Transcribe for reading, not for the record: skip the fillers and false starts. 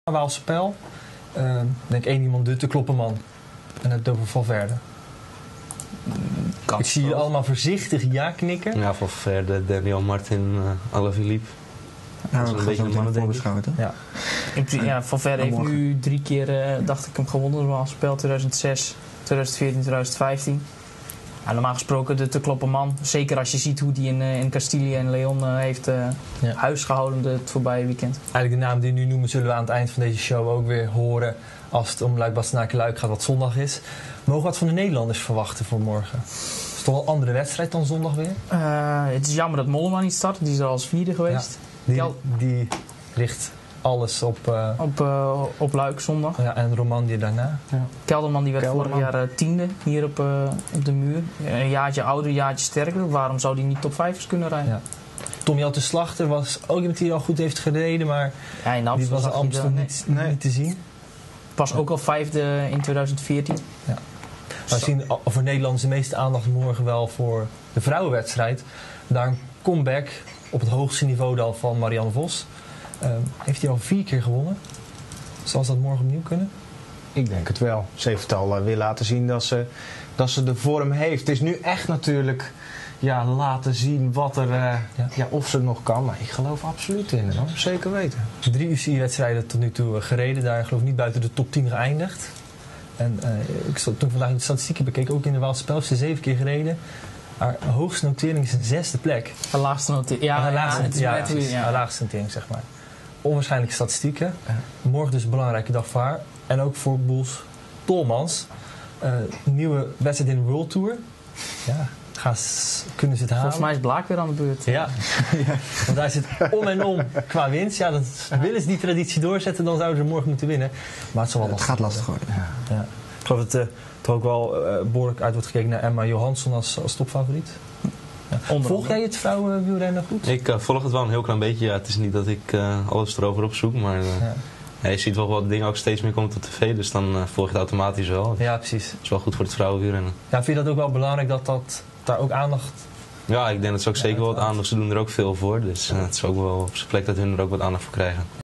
Waalse Pijl. Denk één iemand te Kloppenman. En het over Valverde. Ik zie jullie allemaal voorzichtig ja knikken. Ja, Valverde, Daniel Martin, Alaphilippe. Nou, dat is een beetje een mannen, denk ik. Ja. Ja, Valverde heeft nu 3 keer, dacht ik, hem gewonnen. Waalse Pijl 2006, 2014, 2015. Ja, normaal gesproken de te kloppen man. Zeker als je ziet hoe die in Castilië en Leon heeft huis gehouden het voorbije weekend. Eigenlijk de naam die we nu noemen zullen we aan het eind van deze show ook weer horen. Als het om Luik-Bastenaken-Luik gaat, wat zondag is. Mogen we wat van de Nederlanders verwachten voor morgen? Is het toch wel een andere wedstrijd dan zondag weer? Het is jammer dat Mollema niet start. Die is er als vierde geweest. Ja, die richt alles op Luik zondag. Ja, en Romandie daarna. Ja. Kelderman die werd vorig jaar 10e hier op de muur. Een jaartje ouder, een jaartje sterker. Waarom zou die niet top 5 kunnen rijden? Ja. Tom Jelte Slachter was ook iemand die al goed heeft gereden, maar ja, die was in Amsterdam niet te zien. Was ook al 5e in 2014. Ja. We zien voor Nederlanders de meeste aandacht morgen wel voor de vrouwenwedstrijd. Daar een comeback op het hoogste niveau dan van Marianne Vos. Heeft hij al 4 keer gewonnen? Zal ze dat morgen opnieuw kunnen? Ik denk het wel. Ze heeft al weer laten zien dat ze de vorm heeft. Het is nu echt natuurlijk laten zien wat er, of ze nog kan. Maar ik geloof absoluut in haar. Zeker weten. 3 UCI-wedstrijden tot nu toe gereden. Daar geloof ik niet buiten de top 10 geëindigd. En ik zat toen vandaag de statistieken bekeken, ook in de Waalse Pijl, ze 7 keer gereden. Haar hoogste notering is een 6e plek. Haar laagste notering. Haar laagste notering, zeg maar. Onwaarschijnlijke statistieken. Morgen dus een belangrijke dag voor haar. En ook voor Boels Tolmans. Nieuwe wedstrijd in de World Tour. Ja, kunnen ze het halen? Volgens mij is Blaak weer aan de beurt. Ja. Want daar zit om en om qua winst. Ja, willen ze die traditie doorzetten, dan zouden ze morgen moeten winnen. Maar het zal wel lastig. Het gaat lastig worden. Ja. Ik geloof dat er ook wel behoorlijk uit wordt gekeken naar Emma Johansson als topfavoriet. Ja. Volg jij het vrouwenwielrennen goed? Ik volg het wel een heel klein beetje. Ja. Het is niet dat ik alles erover opzoek, maar je ziet wel wat dingen ook steeds meer komen op tv, dus dan volg je het automatisch wel. Ja, precies. Het is wel goed voor het vrouwenwielrennen. Ja, vind je dat ook wel belangrijk dat daar ook aandacht... Ja, ik denk dat ze ook zeker wel wat aandacht. Ze doen er ook veel voor, dus het is ook wel op zijn plek dat hun er ook wat aandacht voor krijgen.